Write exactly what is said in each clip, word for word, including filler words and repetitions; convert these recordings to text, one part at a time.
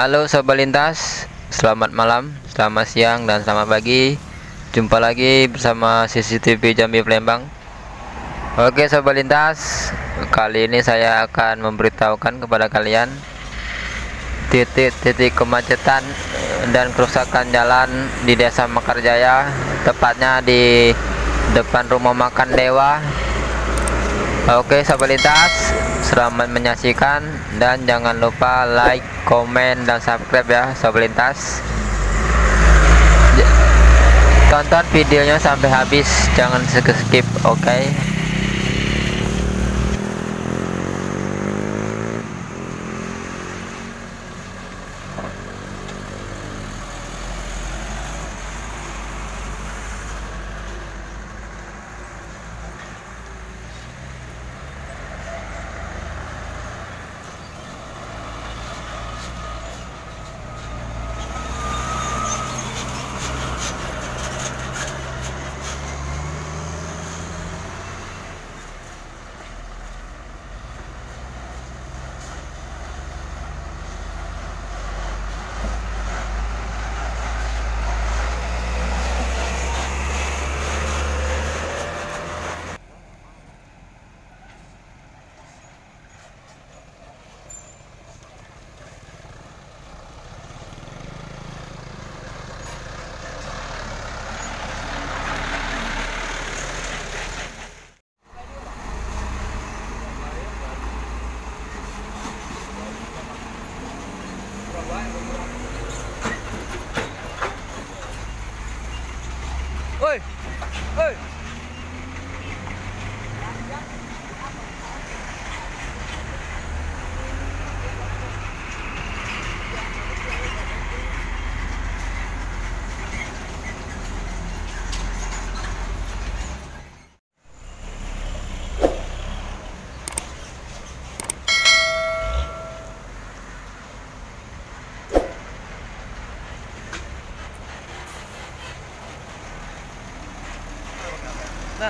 Halo Sobat Lintas, selamat malam, selamat siang, dan selamat pagi. Jumpa lagi bersama C C T V Jambi Palembang. Oke Sobat Lintas, kali ini saya akan memberitahukan kepada kalian titik-titik kemacetan dan kerusakan jalan di Desa Mekarjaya, tepatnya di depan rumah makan Dewa. Oke Sobat Lintas, selamat menyaksikan dan jangan lupa like, komen, dan subscribe ya Sobat Lintas. Tonton videonya sampai habis, jangan skip, oke okay? Oi, oi. Nah.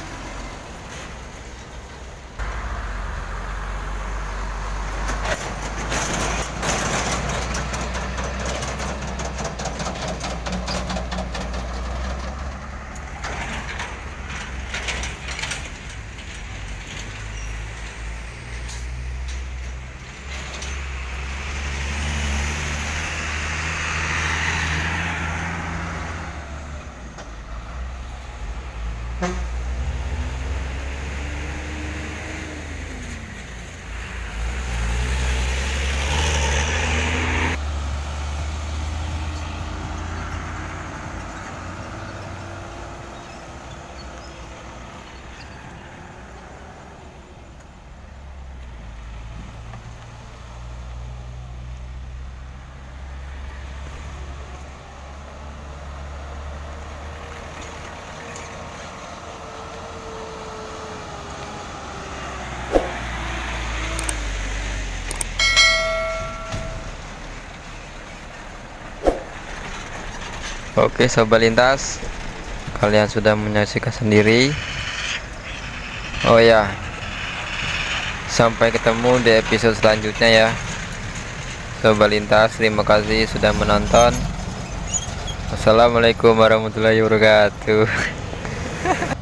Oke Sobat Lintas, kalian sudah menyaksikan sendiri. Oh ya, sampai ketemu di episode selanjutnya ya Sobat Lintas. Terima kasih sudah menonton. Assalamualaikum warahmatullahi wabarakatuh.